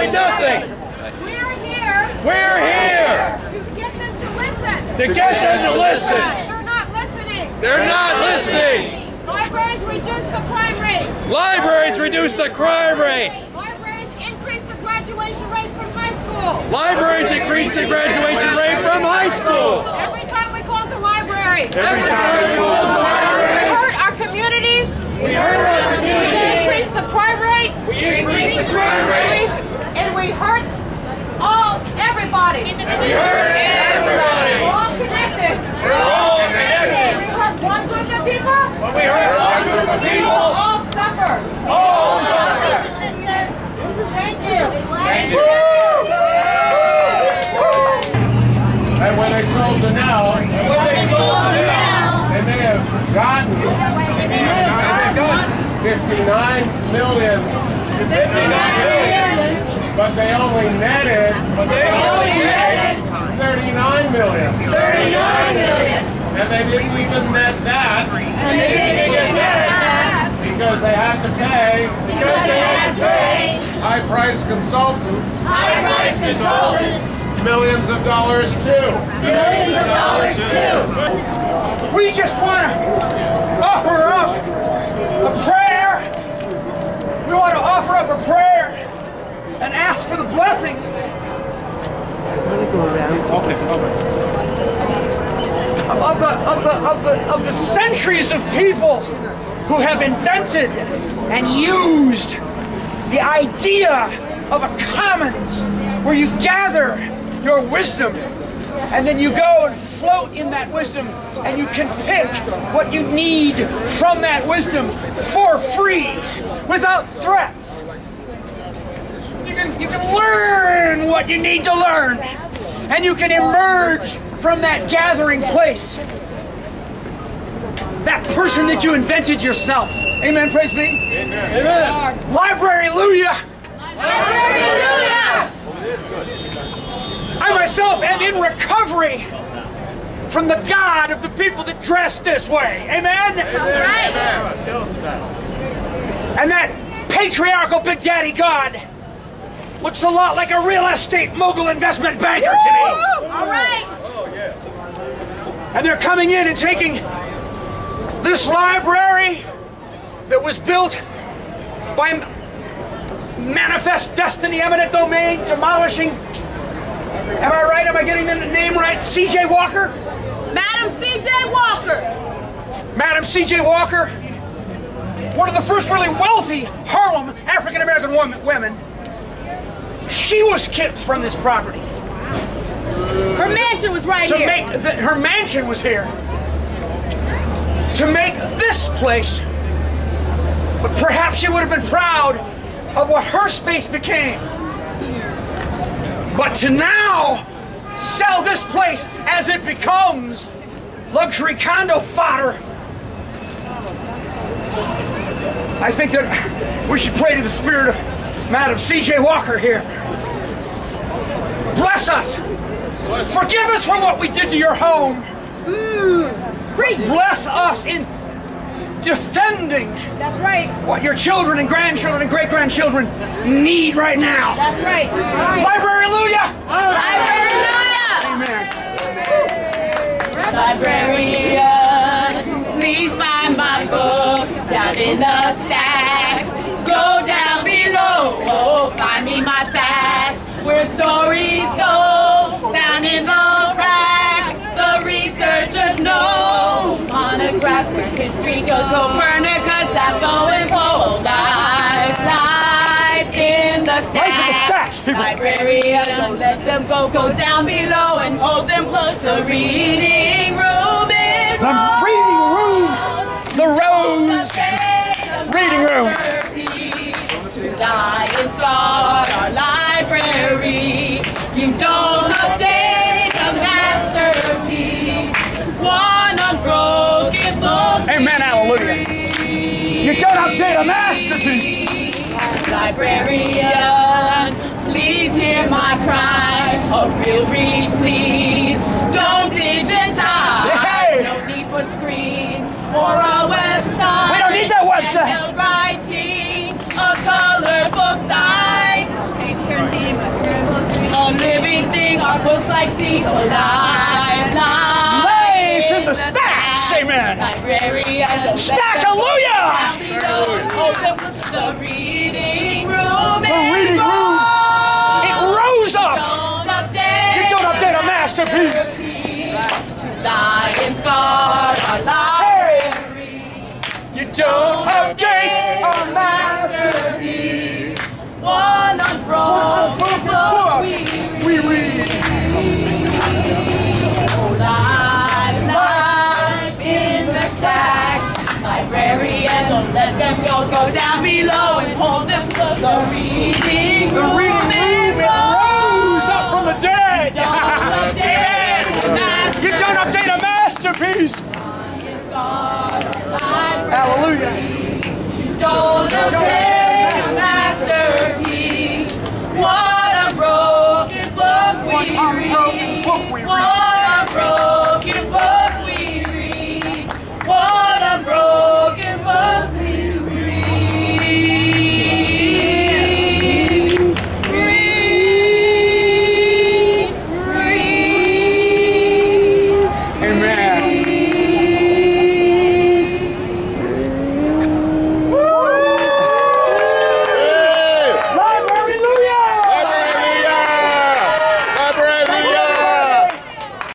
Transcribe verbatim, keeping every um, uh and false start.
doing nothing. We're here. We're here. To get them to listen. To get them to listen. They're not listening. They're not listening. Libraries reduce the crime rate. Libraries reduce the crime rate. Libraries increase the graduation rate from high school. Libraries increase the graduation rate from high school. Every time we call the library. Every time we call the library. We hurt our communities. We hurt our communities. We increase the crime rate. We increase the crime rate. And we hurt all, everybody. And we hurt everybody. We're all connected. We're all connected. We hurt one group of people. But we hurt one group of people. All suffer. All suffer. Thank you. Thank you. And when they sold to now, and when they sold to now, they may have gotten fifty-nine million. fifty-nine million. But they only netted. But they only netted thirty-nine million. thirty-nine million. And they didn't even net that. And they didn't even net that. Because they had to pay. Because they had to pay. High-priced consultants. High-priced consultants. Millions of dollars too. Millions of dollars too. We just want to offer up a prayer. We want to offer up a prayer and ask for the blessing. Okay, of the of the of the of the centuries of people who have invented and used the idea of a commons where you gather your wisdom and then you go and float in that wisdom and you can pick what you need from that wisdom for free without threats. You can, you can learn what you need to learn and you can emerge from that gathering place. That person that you invented yourself. Amen, praise be. Amen. Amen. Library-lujah. Library-lujah. I myself am in recovery from the God of the people that dress this way. Amen? Right. And that patriarchal Big Daddy God looks a lot like a real estate mogul investment banker to me. All right. And they're coming in and taking this library that was built by Manifest Destiny, Eminent Domain, demolishing. Am I right? Am I getting the name right? C J Walker? Madam C J Walker. Madam C J Walker, one of the first really wealthy Harlem African-American woman, women. She was kicked from this property. Her mansion was right to here. Make the, her mansion was here. To make this place, but perhaps she would have been proud of what her space became. But to now sell this place as it becomes luxury condo fodder, I think that we should pray to the spirit of Madam C J Walker here. Bless us. Forgive us for what we did to your home. Mm, preach. Bless us in defending That's right. what your children and grandchildren and great-grandchildren need right now. That's right. Library-lujah! Library-lujah! Librarian, please find my books down in the stacks. Go down below, oh, find me my facts. Where stories go, down in the cracks. The researchers know monographs where history goes. Copernicus, Sappho, and Poe. Life, life in the stacks. Librarian, don't let them go. Go down below and hold them close. The reading room is The reading room. The rose. Reading room. To Lions Guard our library. You don't update a masterpiece. One unbroken book. Amen, hallelujah. You don't update a masterpiece. Librarian, please hear my cry. A real read, please. Don't digitize. Hey. No need for screens or a website. We don't need that website. Handheld writing, a colorful site. They turn the oh lie, lie. Lays in the stacks, amen. Library and Stack-alluia! The reading room. The reading room. It rose up. Don't update. You don't update a masterpiece. To Lions Guard, a library. You don't update a Masterpiece. One unbroken book we read. Oh, life, life in the stacks. Librarian, don't let them go. Go down below and hold them close. The reading The room, reading room, it rose up from the dead. Don't update a You don't update a masterpiece. Lions Guard, a library. Hallelujah. Don't update.